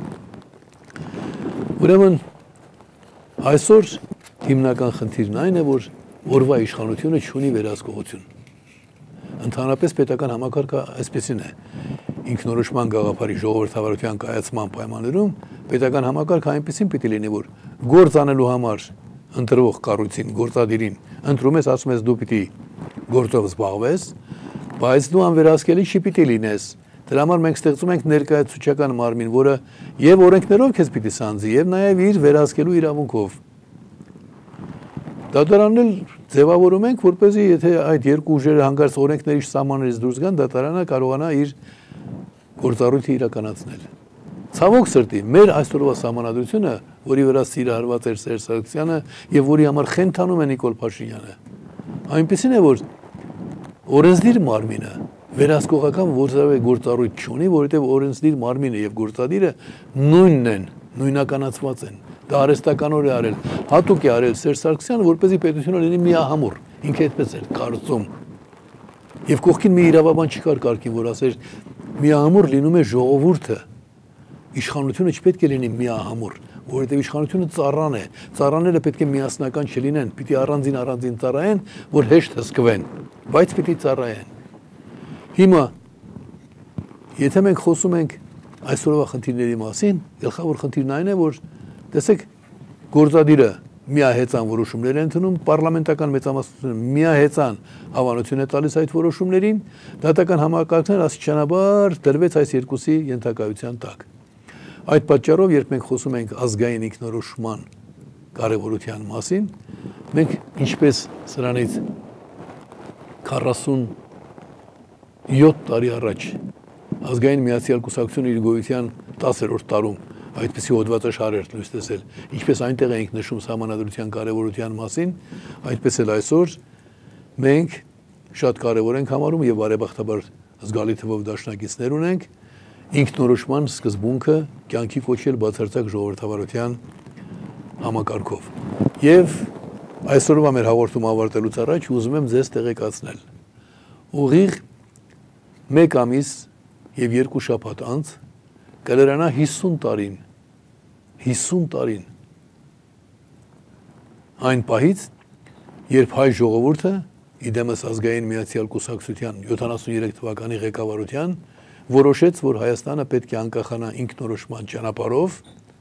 Ուրեմն այսօր հիմնական խնդիրն այն է, որ օրվա իշխանությունը չունի վերահսկողություն։ Ընդհանրապես պետական համակարգը այսպեսին է։ Ինքնորոշման գաղափարի ժողովրդավարության կայացման պայմաններում պետական համակարգը այնպեսին պիտի լինի, որ գործ անելու համար ընտրվող կառույցին, գործադիրին ընտրում ես, ասում ես դու պիտի գործով զբաղվես, բայց դու անվերահսկելի չի պիտի լինես։ Դրա համար մենք ստեղծում ենք ներկայացուցչական մարմին, որը եւ օրենքներով քեզ պիտի սանձի, եւ նաեւ իր վերահսկելու իրավունքով։ Դատարանն էլ ձևավորում ենք, որպեսզի եթե այդ երկու ուժերը հանգարց օրենքների սահմաններից դուրս գան, դատարանը կարողանա իր գործառույթը իրականացնել։ Ցավոք սրտի, մեր այսօրվա սահմանադրությունը, որի վրա սիրահարված էր Սերժ Սարգսյանը եւ որի համար խենթանում է Նիկոլ Փաշինյանը, այնպեսին է, որ օրենսդիր մարմինը վերահսկողական գործառույթ չունի, որովհետև օրենսդիր մարմինը եւ գործադիրը նույնն են, նույնականացված են։ Դա արհեստականոր է արել, հատուկ է արել Սերժ Սարգսյանը, որպեսզի պետությունը լինի միահամուռ, ինքը այդպես էր կարծում։ Եվ կողքին մի իրավաբան չկար կարգին, որ ասեր միահամուռ լինում է ժողովուրդը, իշխանությունը չպետք է լինի միահամուռ, որովհետև իշխանությունը ծառան է, ծառաները պետք է միասնական չլինեն, պիտի առանձին առանձին ծառայեն, որ հեշտ հսկվեն, բայց պիտի ծառայեն։ Հիմա, եթե մենք խոսում ենք այսօրվա խնդիրների մասին, գլխավոր խնդիրն այն է, որ տեսեք, գործադիրը միահեծան որոշումներ է ընդունում, պարլամենտական մեծամասնությունը միահեծան հավանություն է տալիս այդ որոշումներին, դատական համակարգն աստիճանաբար դրվեց այս երկուսի ենթակայության տակ։ Այդ պատճառով, երբ մենք խոսում ենք ազգային ինքնորոշման կարևորության մասին, մենք ինչպես սրանից քառասունյոթ տարի առաջ ազգային միացյալ կուսակցությունը իր գոյության տասերորդ տարում այդպիսի հոդվածաշար էր լույս տեսել, ինչպես այնտեղ էինք նշում սահմանադրության կարևորության մասին, այդպես էլ այսօր մենք շատ կարևոր ենք համարում եւ բարեբախտաբար զգալի թվով դաշնակիցներ ունենք ինքնորոշման սկզբունքը կյանքի կոչել բացարձակ ժողովրդավարության համակարգով։ Եվ այսօրվա մեր հաղորդումը ավարտելուց առաջ ուզում եմ ձեզ տեղեկացնել։ Ուղիղ մեկ ամիս եւ երկու շաբաթ անց կլրանա հիսուն տարին, հիսուն տարին այն պահից, երբ հայ ժողովուրդը իդեմս ազգային միացյալ կուսակցության յոթանասուներեք թվականի ղեկավարության որոշեց, որ Հայաստանը պետք է անկախանա ինքնորոշման ճանապարհով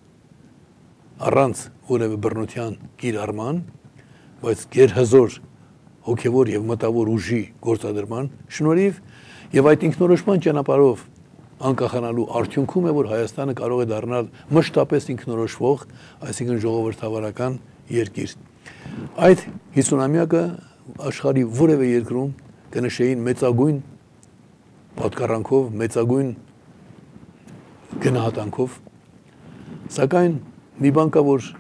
առանց որևէ բռնության կիրառման, բայց գերհզոր հոգևոր եւ մտավոր ուժի գործադրման շնորհիվ եւ այդ ինքնորոշման ճանապարհով անկախանալու արդյունքում է, որ Հայաստանը կարող է դառնալ մշտապես ինքնորոշվող, այսինքն ժողովրդավարական երկիր։ Այդ հիսունամյակը աշխարհի որևէ երկրում կնշեին մեծագույն պատկառանքով, մեծագույն գնահատանքով, սակայն մի բան կա, որ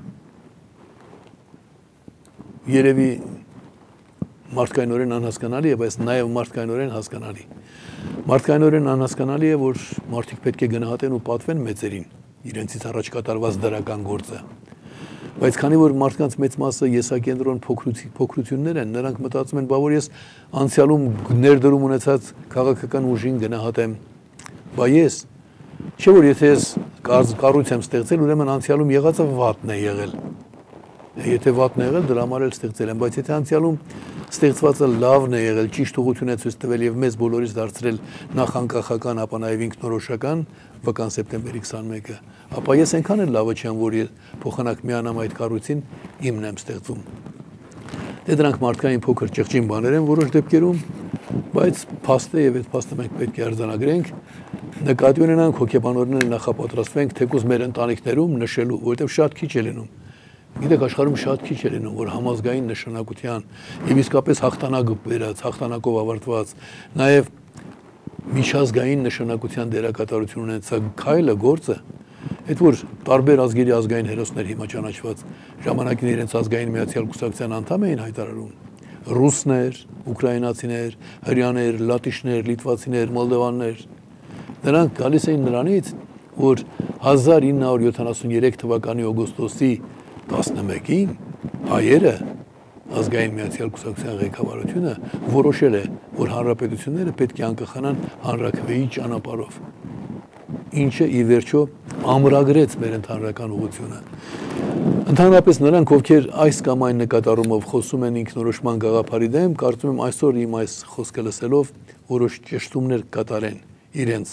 երևի մարդկայնորեն անհասկանալի է, բայց նաև մարդկայնորեն հասկանալի։ Մարդկայնորեն անհասկանալի է, որ մարդիկ պետք է գնահատեն ու պատվեն մեծերին իրենցից առաջ կատարված դրական գործը։ Բայց քանի որ մարդկանց մեծ մասը եսակենտրոն փոքրություններ են, նրանք մտածում են, բա որ ես անցյալում ներդրում ունեցած քաղաքական ուժին գնահատեմ, բա ես, չէ որ եթե ես կառույց եմ ստեղծել, ուրեմն անցյալում եղածը վատն է եղել։ Եթե վատն է եղել, դրա համար էլ ստեղծել եմ, բայց եթե անցյալում ստեղծվածը լավն է եղել, ճիշտ ուղղություն է ցույց տվել եւ մեզ բոլորից դարձրել նախ անկախական, ապա նաեւ ինքնորոշական վկան սեպտեմբերի քսանմեկը, ապա ես այնքան էլ լավը չեմ, որ փոխանակ միանամ այդ կառույցին, իմն եմ ստեղծում։ Դե դրանք մարդկային փոքր ճղճին բաներ են որոշ դեպքերում, բայց փաստ է եւ այդ փաստը մենք պետք է արձանագրենք, նկատի ունենանք հոգեբանորեն նախապատրաստվենք թեկուզ մեր ընտանիքներում նշելու, որովհետեւ շատ քիչ է լինում։ Գիտեք, աշխարհում շատ քիչ է լինում, որ համազգային նշանակության եւ իսկապես հաղթանակ բերած, հաղթանակով ավարտված, նաեւ միջազգային նշանակության դերակատարություն ունեցած քայլը գործը, այդ որ տարբեր ազգերի ազգային հերոսներ հիմա ճանաչված ժամանակին իրենց ազգային միացյալ կուսակցության անդամ էին հայտարարում, ռուսներ, ուկրաինացիներ, հրեաներ, լատիշներ, լիտվացիներ, մոլդովաններ, նրանք գալիս էին նրանից, որ հազար ինը հարյուր յոթանասուներեք թվականի օգոստոսի տասնմեկին հայերը ազգային միացյալ կուսակցության ղեկավարությունը որոշել է, որ հանրապետությունները պետք է անկախանան հանրաքվեի ճանապարհով, ինչը ի վերջո ամրագրեց մեր ընդհանրական ուղղությունը։ Ընդհանրապես նրանք, ովքեր այս կամ այն նկատառումով խոսում են ինքնորոշման գաղափարի դեմ, կարծում եմ այսօր իմ այս խոսքը լսելով որոշ ճշտումներ կատարեն իրենց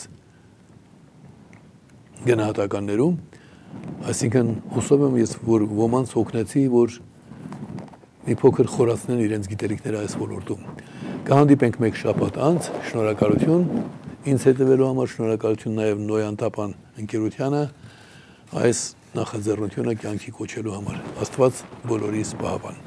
գնահատականներում, այսինքն հուսով եմ ես, որ ոմանց օգնեցի, որ մի փոքր խորացնեն իրենց գիտելիքները այս ոլորտում։ Կհանդիպենք մեկ շաբաթ անց, շնորհակալություն ինձ հետևելու համար, շնորհակալություն նաև Նոյան Տապան ընկերությանը այս նախաձեռնությունը կյանքի կոչելու համար։ Աստված բոլորիս պահապան։